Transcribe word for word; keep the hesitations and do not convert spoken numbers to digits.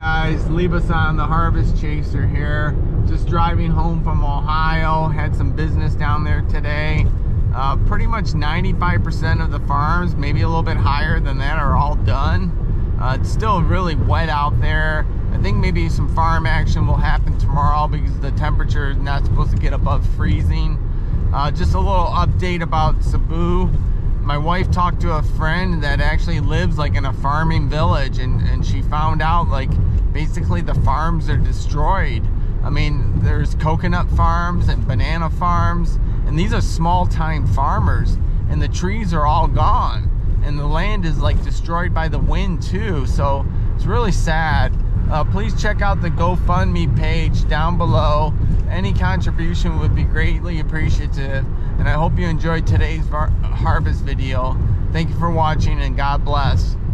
Guys, leave us on the Harvest Chaser here. Just driving home from Ohio. Had some business down there today. Uh, pretty much ninety-five percent of the farms, maybe a little bit higher than that, are all done. Uh, it's still really wet out there. I think maybe some farm action will happen tomorrow because the temperature is not supposed to get above freezing. Uh, just a little update about Cebu. My wife talked to a friend that actually lives like in a farming village, and, and she found out like basically the farms are destroyed. I mean, there's coconut farms and banana farms, and these are small time farmers, and the trees are all gone, and the land is like destroyed by the wind too. So it's really sad. Uh, please check out the GoFundMe page down below. Any contribution would be greatly appreciative, and I hope you enjoyed today's harvest video. Thank you for watching, and God bless.